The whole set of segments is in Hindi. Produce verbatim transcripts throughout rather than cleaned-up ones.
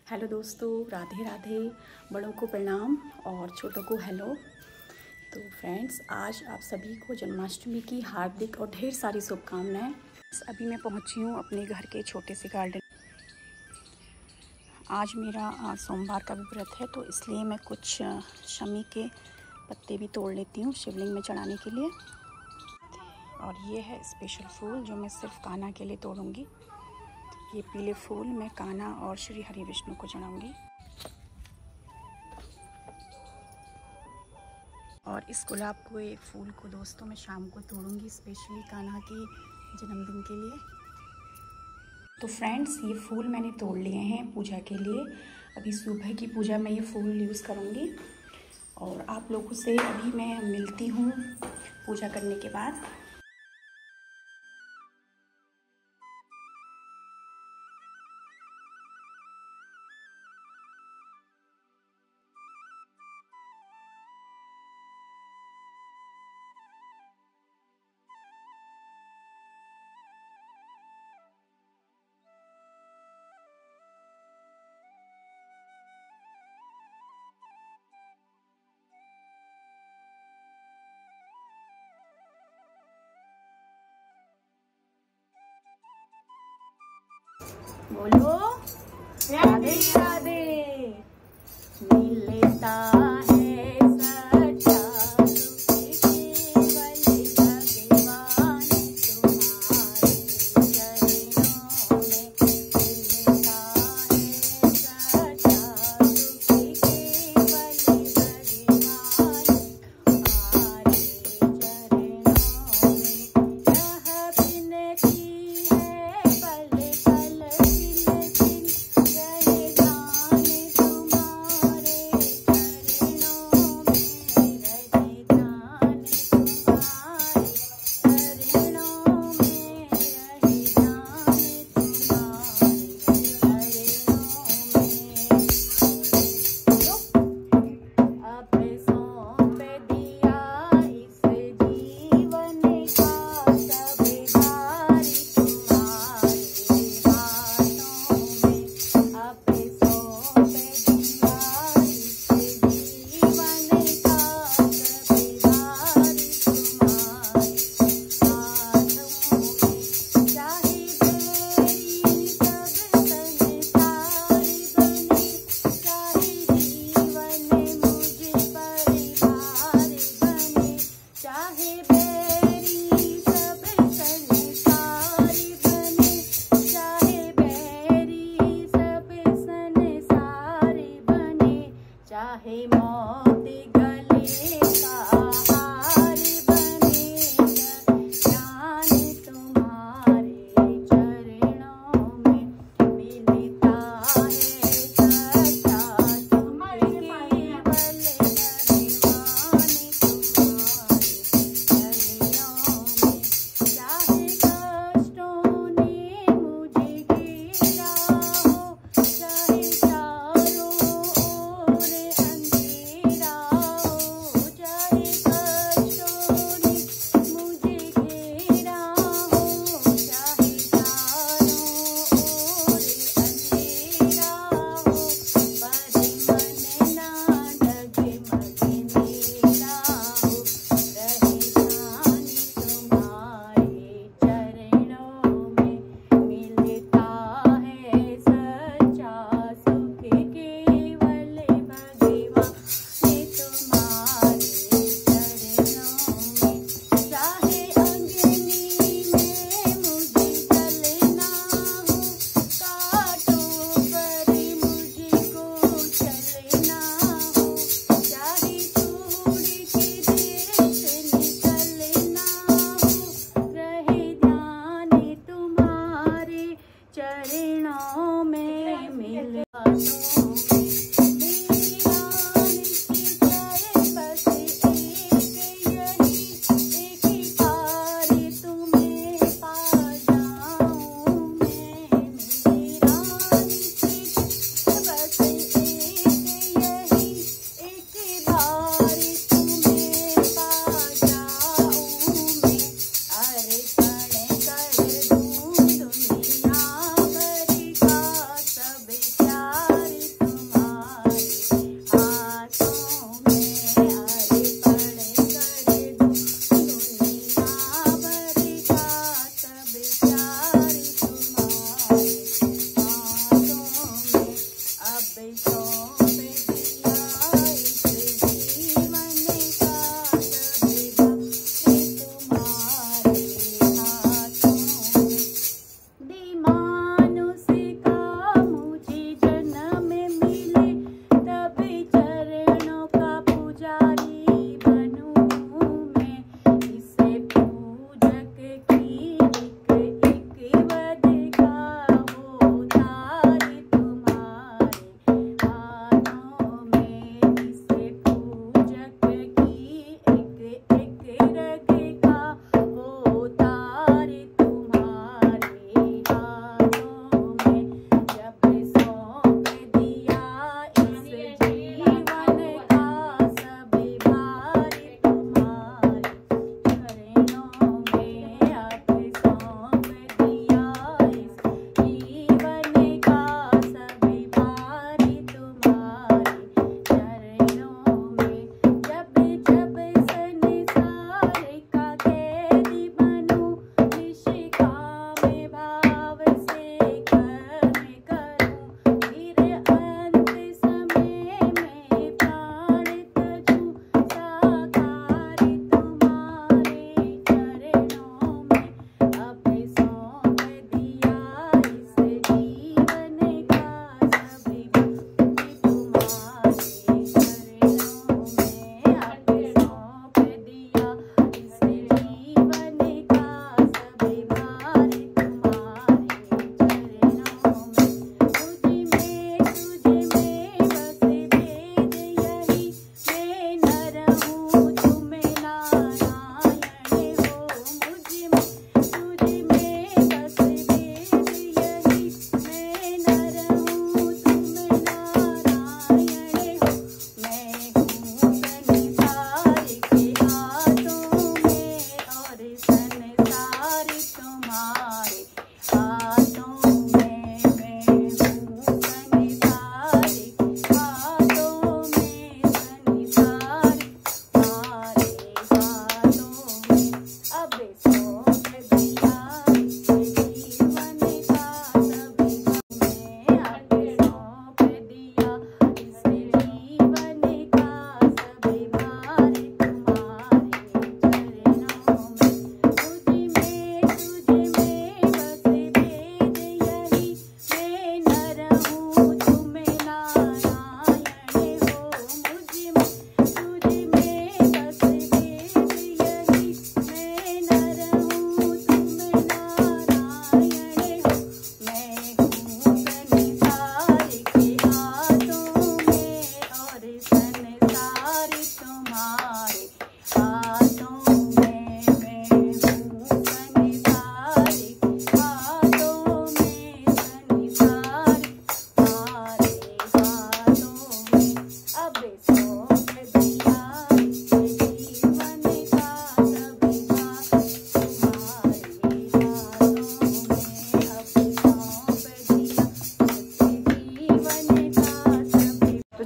हेलो दोस्तों, राधे राधे। बड़ों को प्रणाम और छोटों को हेलो। तो फ्रेंड्स, आज आप सभी को जन्माष्टमी की हार्दिक और ढेर सारी शुभकामनाएं। अभी मैं पहुंची हूं अपने घर के छोटे से गार्डन। आज मेरा आज सोमवार का भी व्रत है, तो इसलिए मैं कुछ शमी के पत्ते भी तोड़ लेती हूँ शिवलिंग में चढ़ाने के लिए। और ये है स्पेशल फूल जो मैं सिर्फ कान्हा के लिए तोड़ूंगी। ये पीले फूल मैं कान्हा और श्री हरि विष्णु को चढ़ाऊंगी। और इस गुलाब को एक फूल को दोस्तों मैं शाम को तोड़ूंगी स्पेशली कान्हा की जन्मदिन के लिए। तो फ्रेंड्स, ये फूल मैंने तोड़ लिए हैं पूजा के लिए। अभी सुबह की पूजा में ये फूल यूज़ करूंगी और आप लोगों से अभी मैं मिलती हूँ पूजा करने के बाद। बोलो राधे राधे। मिलता है सच्चा सुख केवल भगवान तुम्हारे चरणों में। मिलता है सच्चा सुख केवल भगवान तुम्हारे चरणों में। यह विनती है पल पल चाहे मौत गले का हार बने, ज्ञान तुम्हारे चरणों में। मिलता है सच्चा सुख केवल भगवान तुम्हारे चरणों में। चाहे कष्टों ने मुझे घेरा हो, चाहे चारों ओर अंधेरा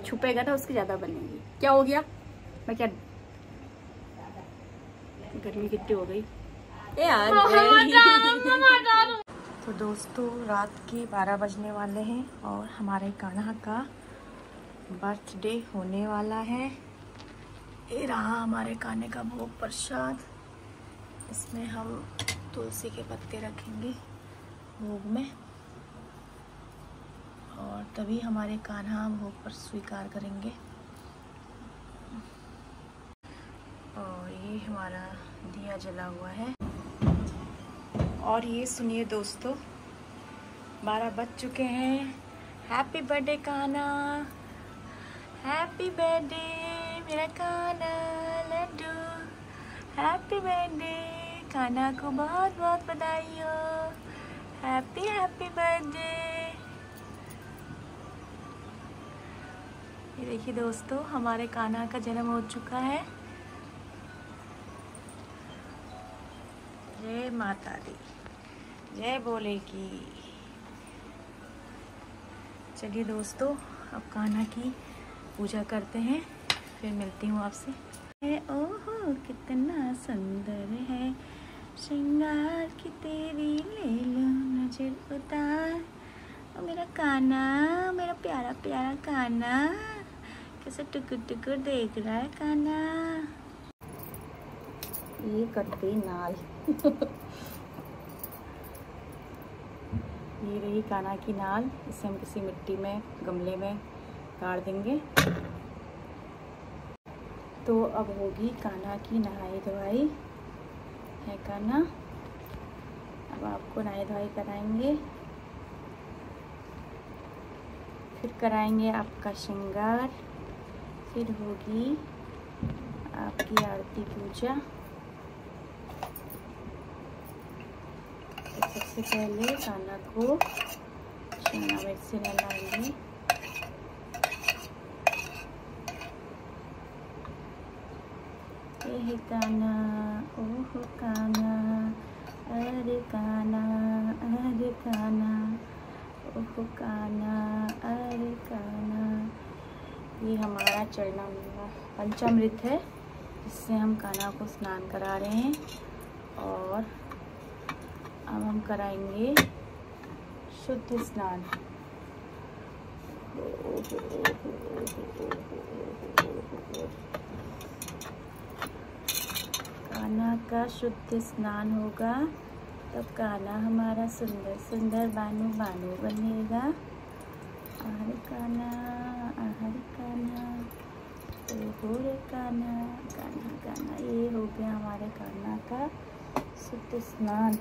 छुपेगा ना उसकी ज़्यादा बनेगी। क्या हो गया? मैं क्या, गर्मी कितनी हो गई यार। तो दोस्तों रात के बारह बजने वाले हैं और हमारे कान्हा का बर्थडे होने वाला है। ये रहा हमारे कान्हे का भोग प्रसाद। इसमें हम तुलसी के पत्ते रखेंगे भोग में और तभी हमारे कान्हा भोग पर स्वीकार करेंगे। और ये हमारा दिया जला हुआ है। और ये सुनिए दोस्तों, बारह बज चुके हैं। Happy birthday Kanha, happy birthday मेरा कान्हा लड्डू, हैप्पी बर्थडे कान्हा को बहुत बहुत बधाई हो। Happy happy birthday. ये देखिए दोस्तों, हमारे कान्हा का जन्म हो चुका है। जय माता दी, जय बोले की। चलिए दोस्तों, अब कान्हा की पूजा करते हैं, फिर मिलती हूँ आपसे। ओहो कितना सुंदर है श्रृंगार की तेरी, ले लो नजर उतार। ओ मेरा कान्हा, मेरा प्यारा प्यारा कान्हा, कैसे टुकुर टुकुर देख रहा है कान्हा। ये कट गई नाल। ये रही कान्हा की नाल। इसे हम किसी मिट्टी में, गमले में गाड़ देंगे। तो अब होगी कान्हा की नहाई धोवाई है कान्हा। अब आपको नहाई धोवाई कराएंगे, फिर कराएंगे आपका श्रृंगार, फिर होगी आपकी आरती पूजा। सबसे पहले कान्हा को शिमला मिर्च से नहलाएंगे। ए कान्हा, ओह कान्हा, अरे कान्हा, अरे कान्हा, ओह कान्हा, अरे कान्हा। ये हमारा चरणामृत पंचामृत है, जिससे हम कान्हा को स्नान करा रहे हैं। और अब हम कराएंगे शुद्ध स्नान। कान्हा का शुद्ध स्नान होगा तब कान्हा हमारा सुंदर सुंदर बानू बानू बनेगा। हरे कान्हा, हरे कान्हा, ओ रे कान्हा, कान्हा कान्हा। ये हो गया हमारे कान्हा का शुद्ध स्नान।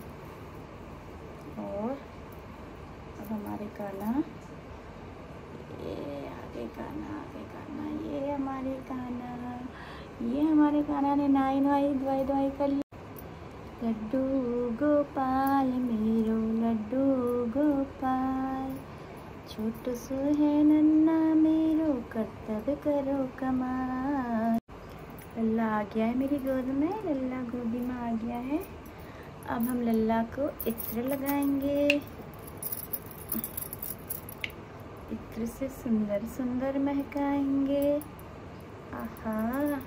और अब हमारे कान्हा, ये आगे कान्हा, आगे कान्हा, ये हमारे कान्हा, ये हमारे कान्हा ने नाई नहाई धोई धोई कर ली। लड्डू गोपाल मेरो लड्डू गोपाल, छोटू सो है नन्ना मेरो, कर्तव्य करो कमाल। लल्ला आ गया है मेरी गोद में, लल्ला गोदी में आ गया है। अब हम लल्ला को इत्र लगाएंगे। इत्र से सुंदर सुंदर महकाएंगे। आहा,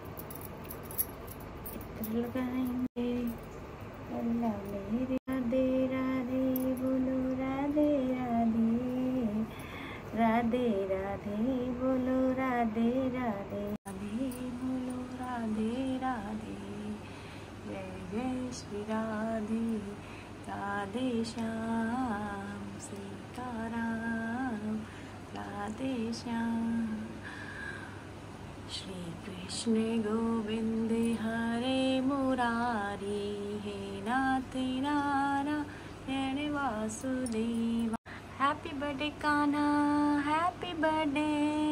इत्र लगाएंगे। लल्ला मेरे राधे राधे बोलो, राधे राधे, राधे राधे बोलो, राधे राधे, राधे बोलो, राधे राधे। जय जय श्री राधे, राधे श्याम सीताराम, राधे श्याम। श्री कृष्ण गोविंद हरे मुरारी, हे नाथ Narayan Vasudev. Happy birthday Kanha, happy birthday.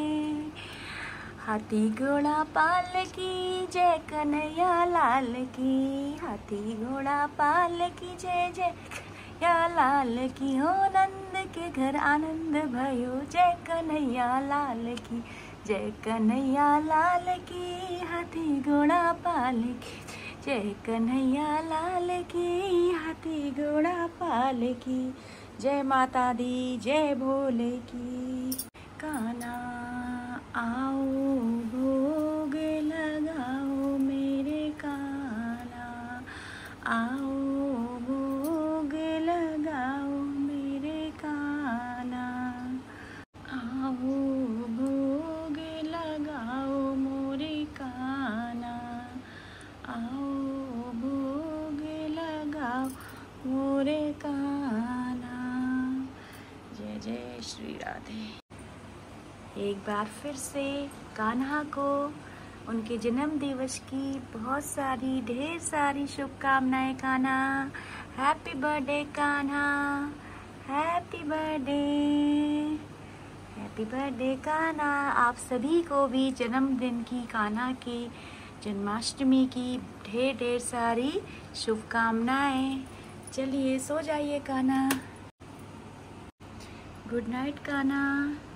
हाथी घोड़ा पाल की जय, कन्हैया लाल की। हाथी घोड़ा पाल की जय, जय कन्हैया लाल की। हो नंद के घर आनंद भयो, जय कन्हैया लाल की, जय कन्हैया लाल की। हाथी घोड़ा पाल की जय, कन्हैया लाल की। हाथी घोड़ा पाल की, जय माता दी, जय भोले की। कान्हा आ जय श्री राधे। एक बार फिर से कान्हा को उनके जन्म दिवस की बहुत सारी ढेर सारी शुभकामनाएं। Kanha, happy birthday Kanha, happy birthday, happy birthday Kanha. आप सभी को भी जन्मदिन की, कान्हा की जन्माष्टमी की ढेर ढेर सारी शुभकामनाएं। चलिए सो जाइए कान्हा। Good night Kanha.